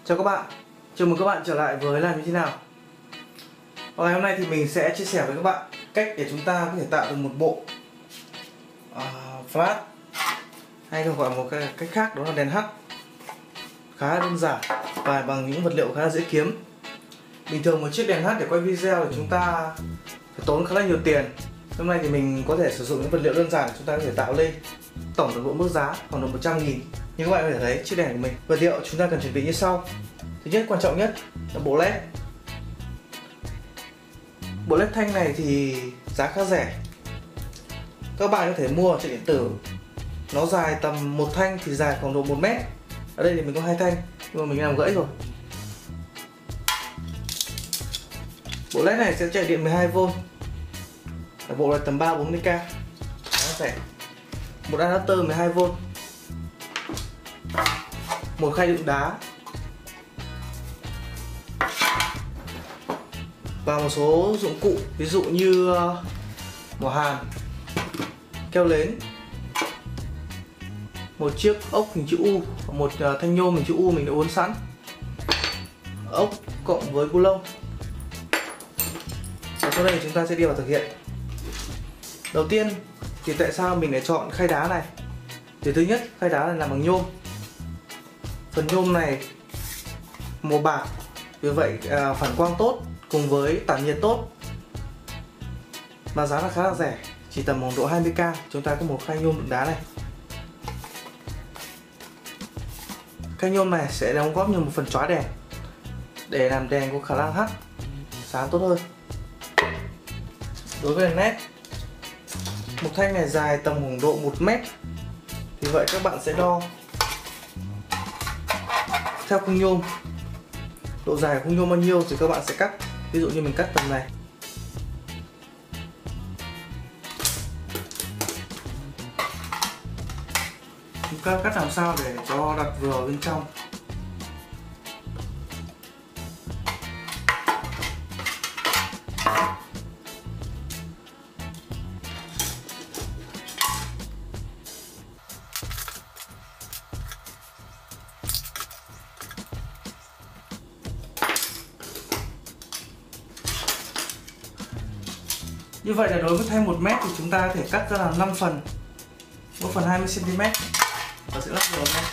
Chào các bạn, chào mừng các bạn trở lại với Làm Như Thế Nào. Ngày hôm nay thì mình sẽ chia sẻ với các bạn cách để chúng ta có thể tạo được một bộ flash, hay còn gọi một cái cách khác đó là đèn H, khá đơn giản và bằng những vật liệu khá là dễ kiếm. Bình thường một chiếc đèn H để quay video thì chúng ta phải tốn khá là nhiều tiền. Hôm nay thì mình có thể sử dụng những vật liệu đơn giản để chúng ta có thể tạo lên. Tổng toàn bộ mức giá khoảng độ 100.000. Nhưng các bạn có thể thấy chiếc đèn của mình. Vật liệu chúng ta cần chuẩn bị như sau. Thứ nhất, quan trọng nhất là bộ led. Bộ led thanh này thì giá khá rẻ. Các bạn có thể mua ở trên điện tử. Nó dài tầm một thanh thì dài khoảng độ 1 mét. Ở đây thì mình có 2 thanh nhưng mà mình làm gãy rồi. Bộ led này sẽ chạy điện 12V. Bộ này tầm 3-40k. Khá rẻ. Một adapter 12V, một khay đựng đá và một số dụng cụ ví dụ như mỏ hàn, keo nến, một chiếc ốc hình chữ U, một thanh nhôm hình chữ U mình đã uốn sẵn, ốc cộng với cu lông. Và sau đây chúng ta sẽ đi vào thực hiện. Đầu tiên thì tại sao mình lại chọn khay đá này? Thì thứ nhất, khay đá này làm bằng nhôm. Phần nhôm này màu bạc, vì vậy phản quang tốt cùng với tản nhiệt tốt. Và giá là khá là rẻ, chỉ tầm khoảng độ 20k. Chúng ta có một khay nhôm đựng đá này. Khay nhôm này sẽ đóng góp như một phần chói đèn để làm đèn có khả năng hắt sáng tốt hơn. Đối với đèn led, một thanh này dài tầm khoảng độ 1 mét. Vì vậy các bạn sẽ đo theo khung nhôm, độ dài của khung nhôm bao nhiêu thì các bạn sẽ cắt. Ví dụ như mình cắt tầm này. Chúng ta cắt làm sao để cho đặt vừa bên trong. Như vậy là đối với thanh 1 mét thì chúng ta có thể cắt ra làm 5 phần, mỗi phần 20cm và sẽ lắp vào đây.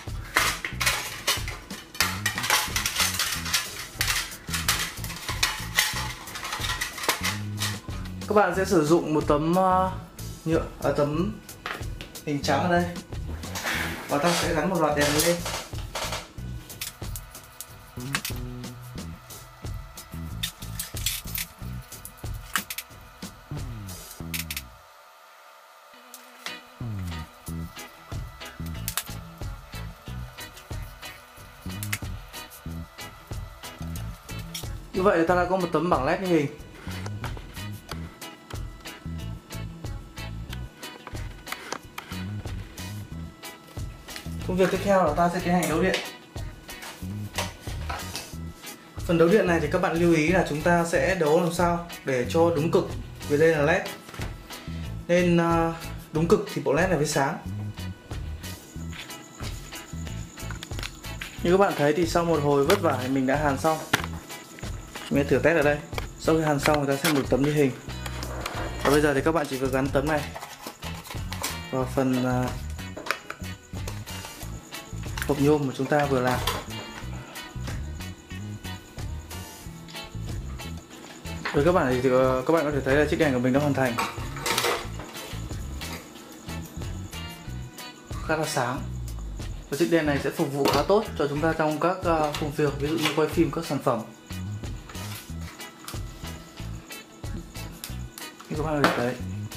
Các bạn sẽ sử dụng một tấm nhựa, tấm hình trắng ở đây, và ta sẽ gắn một loạt đèn lên. Như vậy ta đã có một tấm bảng led như hình. Công việc tiếp theo là ta sẽ tiến hành đấu điện. Phần đấu điện này thì các bạn lưu ý là chúng ta sẽ đấu làm sao để cho đúng cực, vì đây là led nên đúng cực thì bộ led này mới sáng. Như các bạn thấy thì sau một hồi vất vả thì mình đã hàn xong. Mình thử test ở đây. Sau khi hàn xong người ta sẽ một tấm như hình. Và bây giờ thì các bạn chỉ việc gắn tấm này vào phần hộp nhôm mà chúng ta vừa làm. Với các bạn thì các bạn có thể thấy là chiếc đèn của mình đã hoàn thành. Khá là sáng. Và chiếc đèn này sẽ phục vụ khá tốt cho chúng ta trong các công việc, ví dụ như quay phim các sản phẩm. Như các bạn có thể thấy.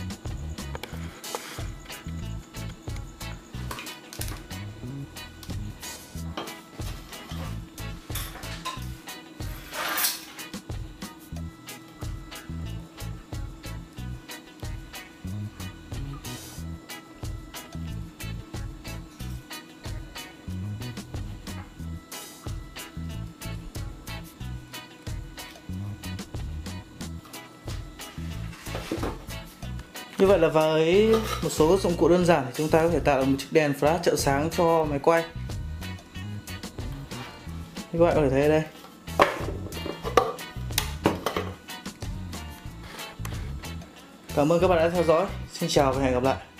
Như vậy là với một số dụng cụ đơn giản thì chúng ta có thể tạo được một chiếc đèn flash trợ sáng cho máy quay. Như các bạn có thể thấy ở đây. Cảm ơn các bạn đã theo dõi. Xin chào và hẹn gặp lại.